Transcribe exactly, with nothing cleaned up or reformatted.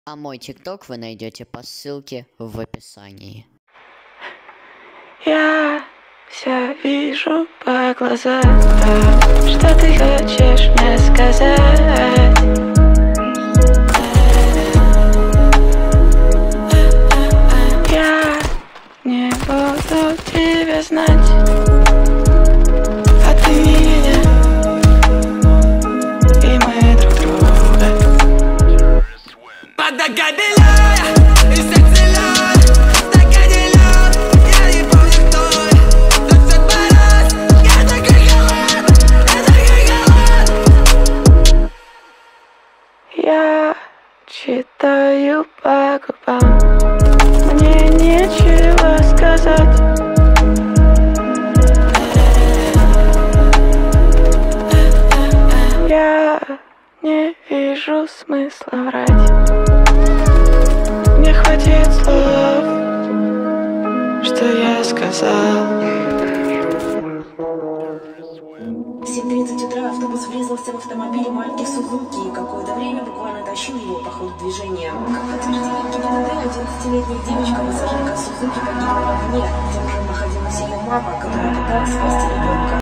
А мой тикток вы найдете по ссылке в описании. Я все вижу по глазам, что ты хочешь мне сказать. Я не буду тебя знать, а ты меня, и мы друг друга. Когда кабеля и сердце лед, так одинок, я не помню кто. двадцать два раз, я такой холод, я такой холод. Я читаю по губам, мне нечего сказать. Я не вижу смысла врать. Мне хватит слов, что я сказал. В семь тридцать утра автобус врезался в автомобиль марки Сузуки и какое-то время буквально тащил его по ходу движения. Как подтвердили ГИБДД, одиннадцатилетняя девочка-пассажирка Сузуки погибла в огне. Там же находилась ее мама, которая пыталась спасти ребенка.